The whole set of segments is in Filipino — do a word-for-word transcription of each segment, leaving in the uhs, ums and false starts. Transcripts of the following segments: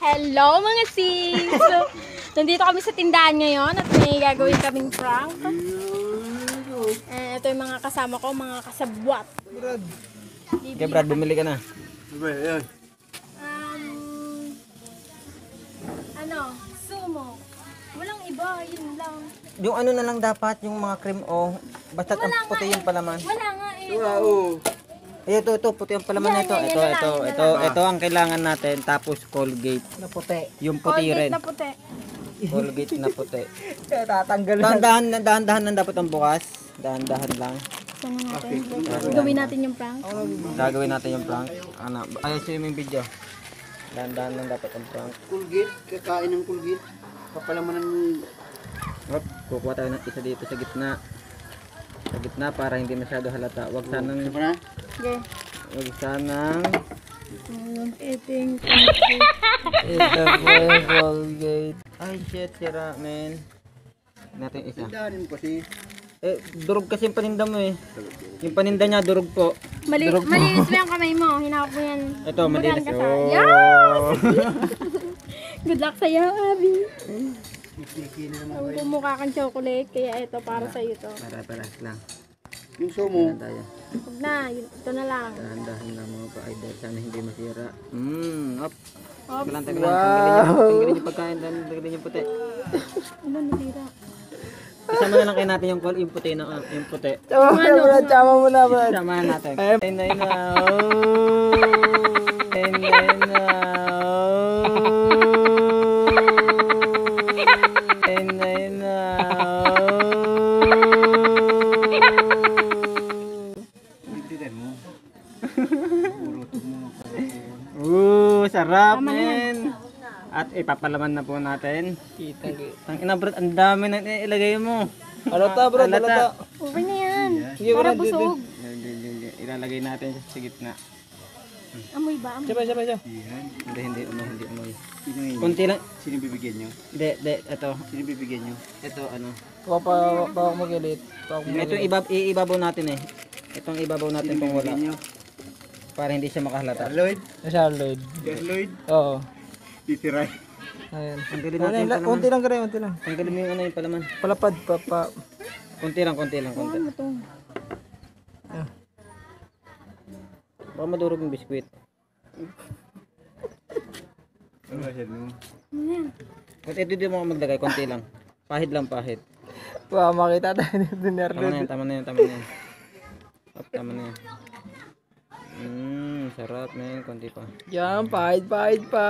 Hello mga sis! So, nandito kami sa tindahan ngayon at may gagawin kaming prank. Eh, ito yung mga kasama ko, mga kasabwat. Brad. Okay, Brad, bumili ka na. Um, ano, sumo. Walang iba, yun lang. Yung ano na lang dapat, yung mga cream o basta ang Wala puti nga yung palaman. Wala nga eh. Wow. Ay, ito, ito, puti yung palaman Yan, nito. yan, Ito, yan na ito, lang, yan ito, na lang. ito ang kailangan natin. Tapos Colgate. Na puti. Yung puti Colgate rin. na puti. Colgate na puti. Tatanggal na. Dahan-dahan, dahan-dahan lang dapat ang bukas. Dahan-dahan lang. Sana natin. Gawin natin yung prank. Gagawin natin yung prank. Ano, ayos yung video. Dahan-dahan lang dapat ang prank. Kulgit, kakain ng kulgit. Papalaman ng... Hop, kukuha tayo ng isa dito sa gitna. Sa gitna para hindi masyado halata. Huwag sanang, Ano na? Okay. huwag sanang, Um, eating. ito po yung Colgate. Ay shit, sira men. Natin isa. Tindahanin po si... Eh, durog kasi yung paninda mo eh. Yung paninda niya, durog po. Mali Durog po. malinis ba yung kamay mo? Hinakap mo yan. Ito, Magaan malinis. ka sa- Oh. Yes! Good luck sa'yo, Abby. Kiki na naman. Ang bumukha kang chocolate, kaya ito para sa'yo to. Para, para lang. Yung sumo. Dahan tayo. Huwag na, yun- ito na lang. Dahan-dahan lang mga pa-idol. Sana hindi masira. Mmm, hop. Oops. Taglan, taglan. Tanggalin yung, tanggalin yung pagkain. Tanggalin yung puti. Ano, natira? Isama na lang kayo natin yung, col- yung puti na, ah, yung puti. Tama mo na, Brad. Tama mo na, Brad. Samahan natin. Ay, na, na. Oh. Ay, na, na. Oh. Ay, na, na. Tindihan mo. Uruto mo. Oh, sarap, men. At ipapalaman na po natin. Ang ina, Brad, ang dami na ilagay mo. Alata, Brad. Alata. Okay na yan. Sige, Para Brad, busog. Ilalagay natin sa gitna. Amoy ba? Amoy. Sabay, sabay, sabay. Hindi, hindi, umoy, hindi, umoy. Sino yun? Kunti lang. Sino bibigyan nyo? Hindi, hindi, ito. Sino bibigyan nyo? Ito, ano. Papa, papa magilit. Ito yung ibab iibabaw natin eh. Itong ibabaw natin kung wala. nyo? Para hindi siya makahalata. Lloyd? Charlotte. Lloyd? Oo. Titiray. Ayun. Tanggalin natin yung palaman. Unti lang kare, unti lang. Tanggalin mo yung ano yung palaman. Palapad pa pa. Kunti lang, kunti lang, kunti. Ano to? Baka madurog yung biskwit. Ano ba siya mo? Ano yan? Kunti, ito din mo maglagay, kunti lang. Pahid lang, pahid. Wow, makita tayo ni Tama na Nerlod. yan, tama na yan, tama na yan. Op, tama na yan. Mmm, sarap na yan, kunti pa. Yan, pahid, pahid pa.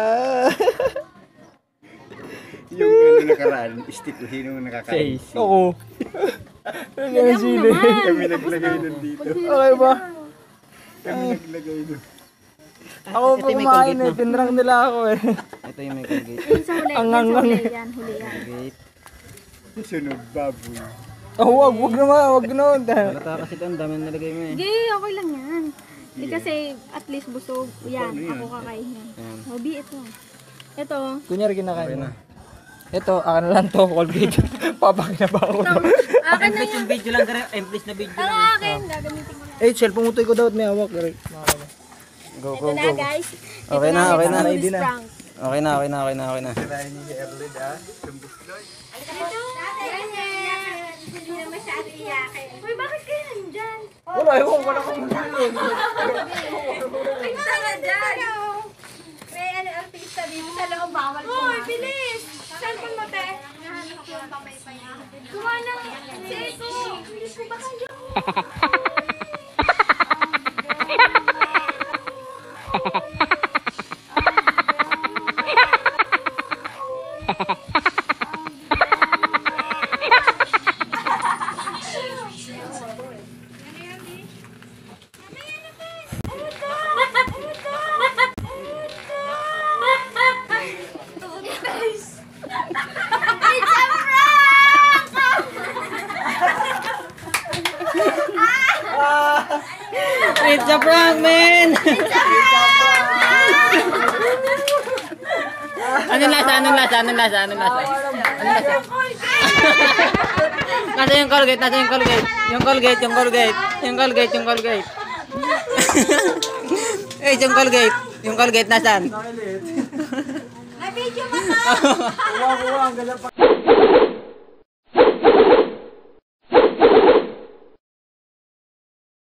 Yung ano nakaraan, stick ko sino nakakain. Say, Oo. Yan ako naman. Kami naglagay nun dito. Okay ba? Kami naglagay nun. Ako Ito po yung may kumain Colgate eh. Tinrang nila ako eh. Ito yung may Colgate. Yan sa huli. Ang Yan sa angang. huli. Yan, huli yan. Colgate. Sunog baboy. Oh, wag, wag naman, wag naman. Halata kasi ito, ang dami na nalagay mo eh. Hindi, okay lang yan. Hindi kasi at least busog. Yan, ako kakain yan. Ayan. Hobi, ito. Ito. Kunyari kinakain mo. Ito, akin na lang to, Colgate. Papakinabaw ko. Ito. Akin na Emplis yan. yung video lang, kare. Emplis na video Ang lang. akin. Gagamitin ko na. Eh, cellphone mo to ko daw at may hawak. Kare. Go, Ito go, na go. guys. Okay Ito na, okay na. let's do Ready this na. prank. Okay na, okay na, okay na, okay na. Sirahin niyo si Erlid ah. Sumbos Lloyd. Hindi na masyado iyakin. Uy, bakit kayo nandyan? Wala, ewan ko na kung Ay, tanga dyan! May ano, artista dito sa loob, bawal ko. Uy, bilis! Cellphone mo, te. Nahanap ko yung pamaypay. Kuha ng seko. Bilis ko ba kayo? It's a prank, man! Anong lasa? Anong lasa? Anong lasa? Anong lasa? Anong lasa? Nasa yung Colgate? Nasa yung Colgate? Yung Colgate, yung Colgate. Yung Colgate, yung Colgate. Eh, yung Colgate. Yung Colgate nasaan? Na-video mo to! Kuha, kuha, ang gala pa.